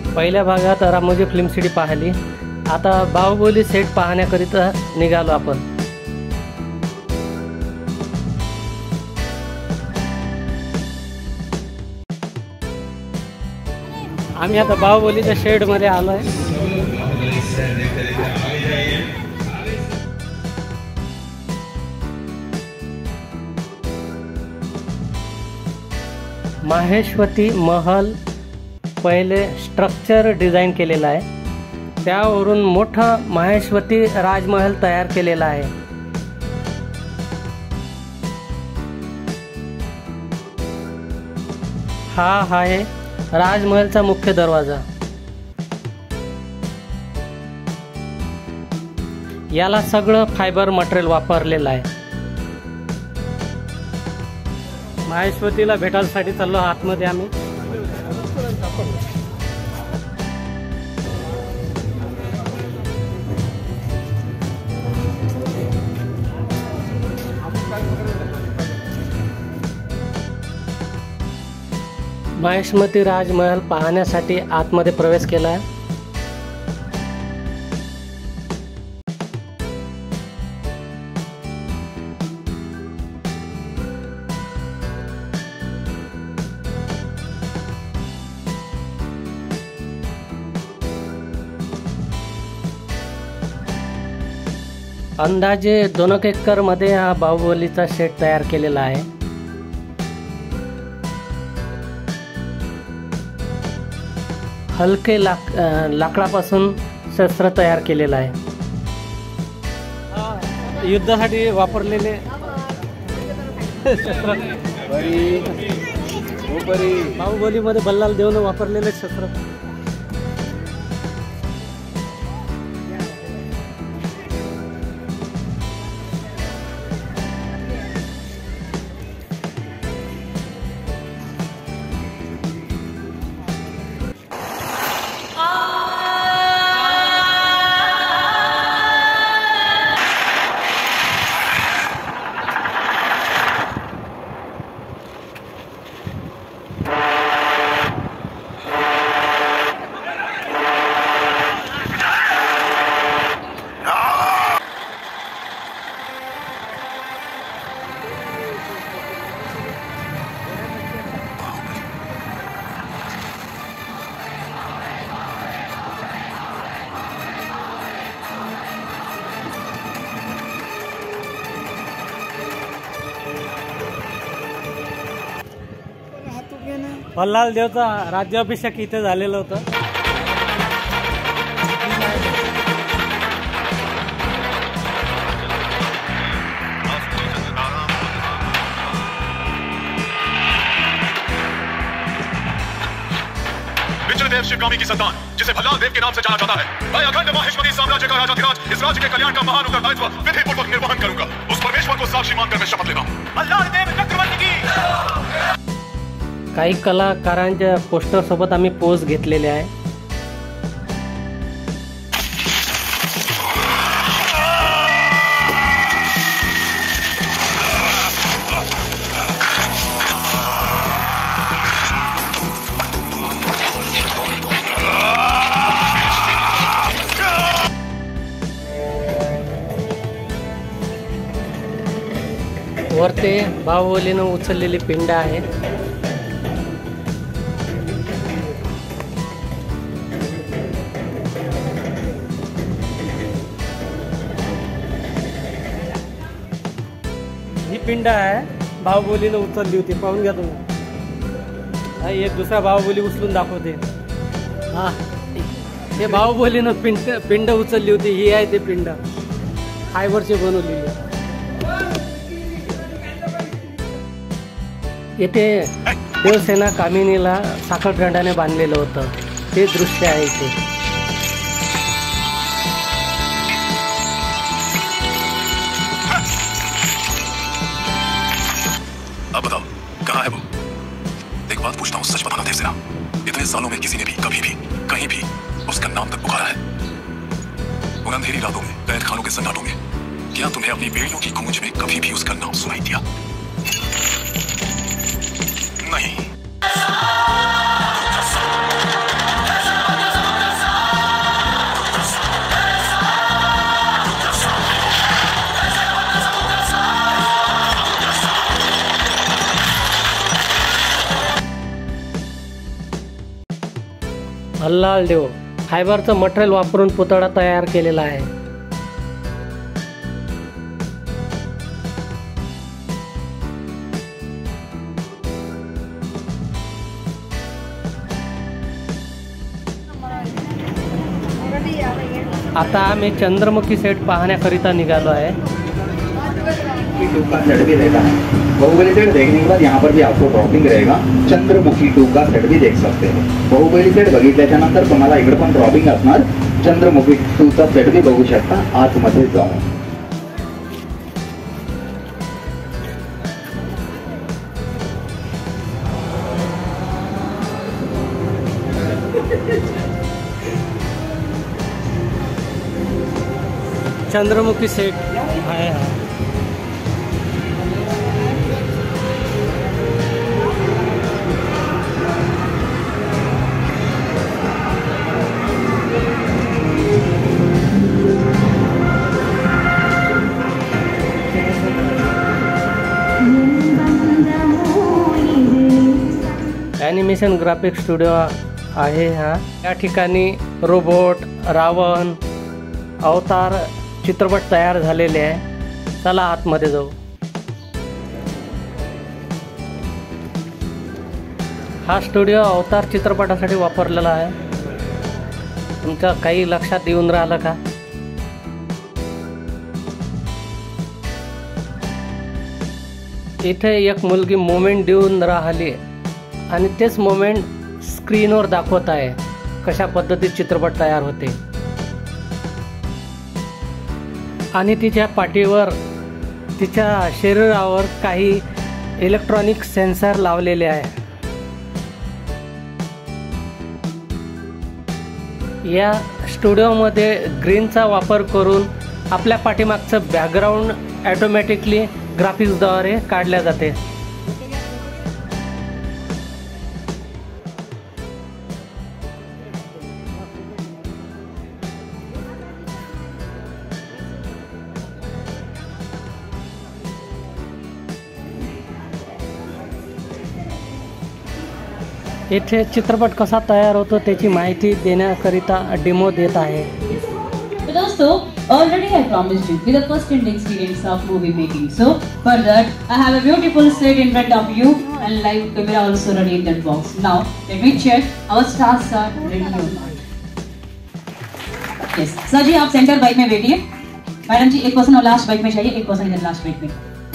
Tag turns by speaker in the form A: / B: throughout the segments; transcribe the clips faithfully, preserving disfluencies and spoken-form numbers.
A: पहिल्या भागात Ramoji film city पाहिली, आता बाहुबली सेट पाहण्याकरिता निघालो आपण। आम्ही आता बाहुबलीच्या शेड मध्ये आलोय। माहेश्वती महल पहिले स्ट्रक्चर डिझाईन केलेला आहे, त्यावरून मोठा माहेश्वती राजमहल तयार केलेला आहे। हा आहे राजमहलचा मुख्य दरवाजा। याला सगळं फायबर मटेरियल वापरलेलं आहे। माहेश्वतीला भेटायसाठी चाललो आतमध्ये आम्ही। माहेश्वती राजमहल पाहण्यासाठी आतमध्ये प्रवेश केला आहे। अंदाजे दोन एकर मध्ये हा बाहुबलीचा सेट तयार केलेला आहे। हलके लाक लाकडापासून शस्त्र तयार केलेला आहे। युद्धासाठी वापरलेले शस्त्र बाहुबलीमध्ये बल्लाल देवने वापरलेले शस्त्र। बल्लाल देवचा राज्याभिषेक इथे झालेलं होतं।
B: विजयदेव शिवगामी की संतान, जिसे भल्लाल देव के नाम से जाना जाता है, मैं अखंड माहेश्वरी साम्राज्य का राजाधिराज इस राज्य के कल्याण का महान उत्तरदायित्व विधिपूर्वक निर्वहन करूंगा। उस परमेश्वर को साक्षी मानकर मैं शपथ लेता हूं। भल्लाल देव चक्रवर्ती की।
A: काही कलाकारांच्या पोस्टर सोबत आम्ही पोज घेतलेले आहे। वरते बाहुबलीने उचललेली पिंड आहे। ही पिंड आहे, बाहुबलीने उचलली होती, पाहून घ्या तुम्ही। एक दुसरा बाहुबली उचलून दाखवते। हा, हे बाहुबलीने पिंड पिंड उचलली होती। ही आहे ते पिंड, फायबरची बनवलेली। येथे देवसेना कामिनीला साखळदंडाने बांधलेलं होतं, ते दृश्य आहे इथे।
B: अब बताओ कहाँ है वो? एक बात पूछता हूँ, सच बताना देवसेना, इतने सालों में किसी ने भी कभी भी कहीं भी उसका नाम तक पुकारा है? उन अंधेरी रातों में, कैद खानों के सन्नाटों में, क्या तुम्हें अपनी बेड़ियों की गूंज में कभी भी उसका नाम सुनाई दिया? नहीं।
A: हल्लाल देव फायबरचं मटेरियल वापरून पुतळा तयार केलेला आहे. आता आम्ही चंद्रमुखी सेट पाहण्याकरिता निघालो आहे.
C: टू का सेट भी रहता है. बाहुबली सेट देखने के बाद यहाँ पर भी आपको ड्रॉपिंग रहेगा. चंद्रमुखी टू का सेट भी देख सकते हो. बाहुबली सेट बघितल्याच्या नंतर तुम्हाला इकडे पण ड्रॉपिंग असणार. चंद्रमुखी टू चा सेट भी बघू शकता आतमध्ये जाऊन.
A: चंद्रमुखी सेट आहे हा. ॲनिमेशन ग्राफिक स्टुडिओ आहे हा. या ठिकाणी रोबोट, रावण, अवतार चित्रपट तयार झालेले आहे. चला आतमध्ये जाऊ. हा स्टुडिओ अवतार चित्रपटासाठी वापरलेला आहे. तुमच्या काही लक्षात येऊन राहिलं का? इथे एक मुलगी मोमेंट देऊन राहिली आणि तेच मोमेंट स्क्रीनवर दाखवत आहे कशा पद्धतीत चित्रपट तयार होते. आणि तिच्या पाठीवर तिच्या शरीरावर काही इलेक्ट्रॉनिक सेन्सर लावलेले आहे. या स्टुडिओमध्ये ग्रीनचा वापर करून आपल्या पाठीमागचं बॅकग्राऊंड ॲटोमॅटिकली ग्राफिक्सद्वारे काढल्या जाते. इथे चित्रपट कसा तयार होतो त्याची माहिती देण्याकरिता डेमो देत आहे.
D: So दोस्तों, already I promised you with the first hand experience of movie making. So for that, I have a beautiful set in front of you and live camera also ready in that box. Now let me check our stars are ready or not. Yes, sir ji आप centre bike में बैठिए. Madam जी एक person और last bike में चाहिए, एक person इधर last bike में.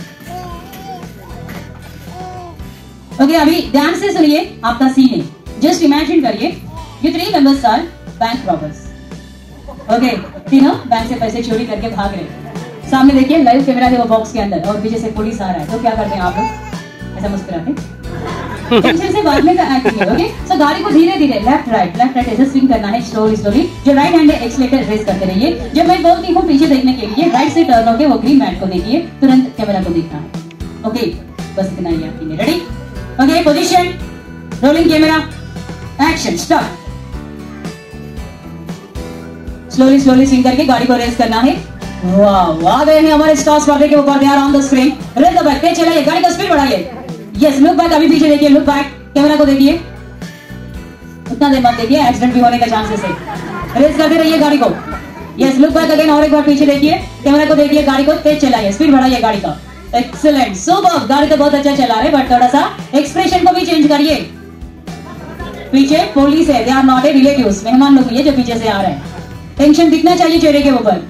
D: ओके okay, अभी ध्यान से सुनिए आपका सीन है. जस्ट इमेजिन करिए ये three members are bank robbers. Okay, तीनों बैंक से पैसे चोरी करके भाग रहे. सामने देखिए लाइव कैमरा है वो बॉक्स के अंदर और पीछे से पुलिस आ रहा है. तो क्या करते हैं आप लोग? ऐसा मुस्कुराते. टेंशन से भागने का एक्टिंग है. ओके, सो गाड़ी को धीरे धीरे लेफ्ट राइट लेफ्ट राइट ऐसे स्विंग करना है स्लोली स्लोली. जो राइट हैंड है एक्सीलरेटर रेस करते रहिए. जब मैं बोलती हूँ पीछे देखने के लिए राइट से टर्न होके वो ग्रीन मैट को देखिए. तुरंत कैमरा को देखना है. ओके, बस इतना ही आपके लिए. Ready? Okay, position, rolling camera, action, start. Slowly slowly swing करके गाड़ी को रेस करना है. वाह, आ गए हैं हमारे स्टार्स पर्दे के ऊपर. They are on the screen. Race the back, तेज चलाइए, गाड़ी का स्पीड बढ़ाइए. यस, लुक बैक, अभी पीछे देखिए, लुक बैक, कैमरा को देखिए. उतना देर मत देखिए, एक्सीडेंट भी होने का चांसेस है. रेस करते रहिए गाड़ी को. यस, लुक बैक अगेन, और एक बार पीछे देखिए, कैमरा को देखिए, गाड़ी को तेज चलाइए, स्पीड बढ़ाइए गाड़ी का. Excellent, super. गाड़ी तो बहुत अच्छा चला रहे बट थोड़ा सा एक्सप्रेशन को भी चेंज करिए. पीछे पुलिस है, they are not a relatives. मेहमान लोग ये जो पीछे से आ रहे हैं. टेंशन दिखना चाहिए चेहरे के ऊपर.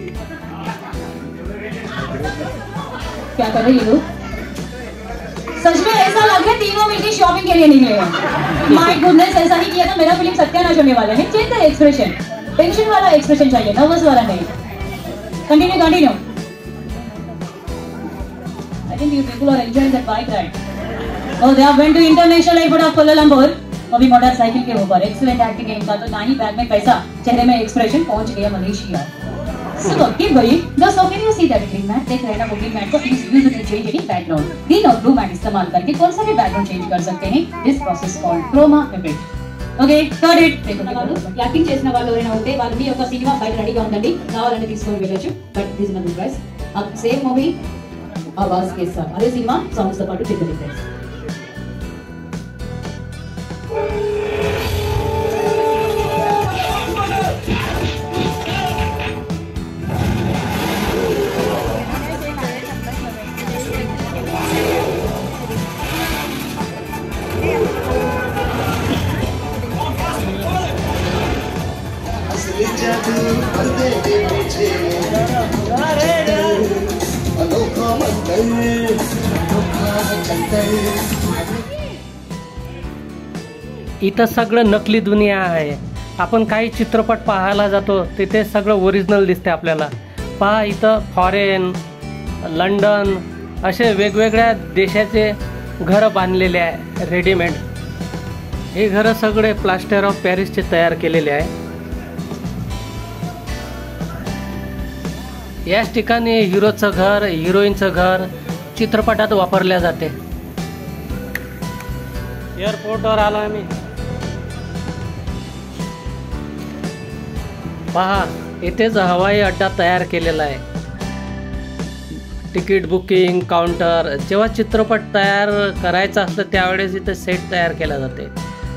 D: क्या कर रहे हैं ये लोग? सच में ऐसा लग रहा है तीनों मिलकर शॉपिंग के लिए निकले हैं. माय गुडनेस, ऐसा नहीं किया था मेरा फिल्म सत्यानाश होने वाला है. Change the expression. टेंशन वाला एक्सप्रेशन चाहिए, नर्वस वाला नहीं. Continue continue. I think you people are enjoying that bike ride. Oh, they have went to international airport of Kuala Lumpur. अभी मोटरसाइकिल के ऊपर. एक्सीलेंट एक्टिंग है इनका. तो ना ही बैग में पैसा, चेहरे में एक्सप्रेशन. पहुंच गया मलेशिया. Super, keep going. दोस्तों, can you see that green mat? देख रहे हैं ना वो ग्रीन मैट को. Please use it to change any background. Green और ब्लू मैट इस्तेमाल करके कौन सा भी बैकग्राउंड चेंज कर सकते हैं. This process called chroma effect. Okay, got it. Acting చేసిన వాళ్ళు ఎవరైనా ఉంటే వాళ్ళని ఒక సినిమా బయట రెడీగా ఉండండి, కావాలంటే తీసుకొని వెళ్ళొచ్చు. But this is my advice. अब सेम मूवी आवाज के साथ अरे सिनेमा सॉन्ग्स తో పాటు టికెట్
A: इथं सगळं नकली दुनिया आहे. आपण काही चित्रपट पाहायला जातो तिथे सगळं ओरिजिनल दिसते आपल्याला. पहा इथं फॉरेन, लंडन असे वेगवेगळ्या देशाचे घरं बांधलेले आहे रेडीमेड. हे घरं सगळे प्लास्टर ऑफ पॅरिसचे तयार केलेले आहे. याच ठिकाणी हिरोचं घर, हिरोईनचं घर चित्रपटात वापरल्या जाते. एअरपोर्टवर आलो आम्ही. पहा इथेच हवाई अड्डा तयार केलेला आहे. तिकीट बुकिंग काउंटर, जेव्हा चित्रपट तयार करायचा असतं त्यावेळेस इथे सेट तयार केला जाते.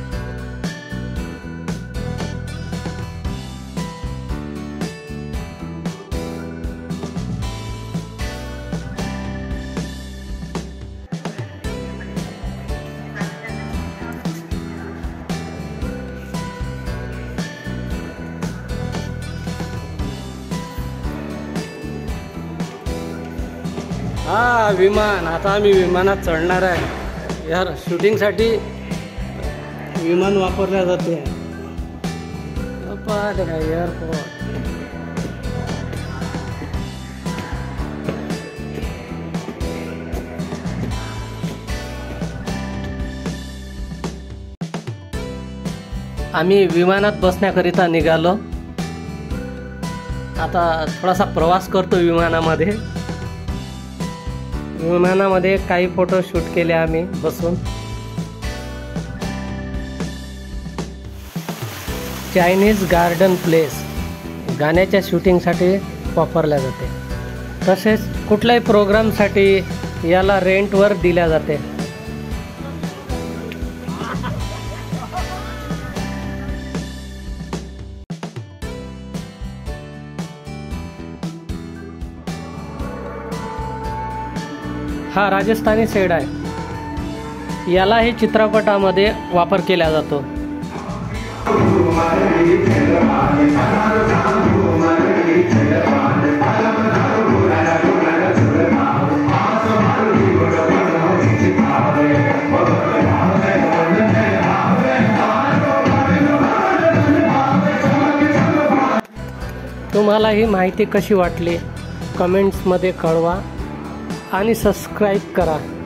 A: हा विमान, आता आम्ही विमानात चढणार आहे. यार शूटिंगसाठी विमान वापरल्या जाते. एअरपोर्ट आम्ही विमानात बसण्याकरिता निघालो. आता थोडासा प्रवास करतो विमानामध्ये. विमानामध्ये काही फोटो शूट केले आम्ही बसून. चायनीज गार्डन प्लेस गाण्याच्या शूटिंगसाठी वापरल्या जाते. तसेच कुठल्याही प्रोग्रामसाठी याला रेंटवर दिल्या जाते. हा राजस्थानी सेट आहे. यालाही चित्रपटामध्ये वापर केला जातो. तुम्हाला ही माहिती कशी वाटली कमेंट्समध्ये कळवा आणि सबस्क्राईब करा.